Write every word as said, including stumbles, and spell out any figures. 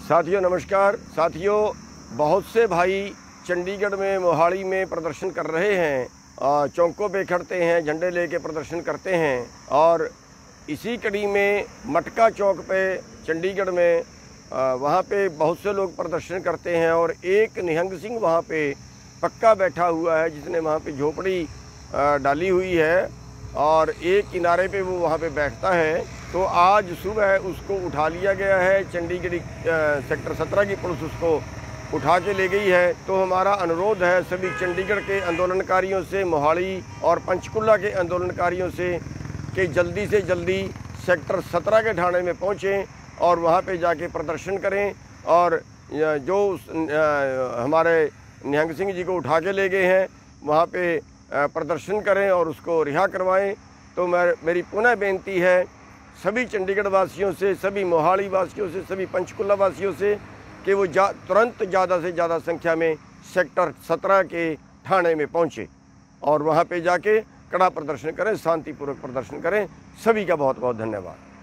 साथियों नमस्कार। साथियों, बहुत से भाई चंडीगढ़ में, मोहाली में प्रदर्शन कर रहे हैं, चौकों पे खड़ते हैं, झंडे लेके प्रदर्शन करते हैं। और इसी कड़ी में मटका चौक पे चंडीगढ़ में वहाँ पे बहुत से लोग प्रदर्शन करते हैं। और एक निहंग सिंह वहाँ पे पक्का बैठा हुआ है, जिसने वहाँ पे झोपड़ी डाली हुई है और एक किनारे पे वो वहाँ पे बैठता है। तो आज सुबह उसको उठा लिया गया है। चंडीगढ़ सेक्टर सत्रह की पुलिस उसको उठा के ले गई है। तो हमारा अनुरोध है सभी चंडीगढ़ के आंदोलनकारियों से, मोहाली और पंचकुला के आंदोलनकारियों से कि जल्दी से जल्दी सेक्टर सत्रह के थाने में पहुँचें और वहाँ पे जाके प्रदर्शन करें। और जो हमारे निहंग सिंह जी को उठा के ले गए हैं वहाँ पे प्रदर्शन करें और उसको रिहा करवाएं। तो मैं मेरी पुनः बेनती है सभी चंडीगढ़ वासियों से, सभी मोहाली वासियों से, सभी पंचकुला वासियों से कि वो जा तुरंत ज़्यादा से ज़्यादा संख्या में सेक्टर सत्रह के थाने में पहुँचे और वहाँ पे जाके कड़ा प्रदर्शन करें, शांतिपूर्वक प्रदर्शन करें। सभी का बहुत बहुत धन्यवाद।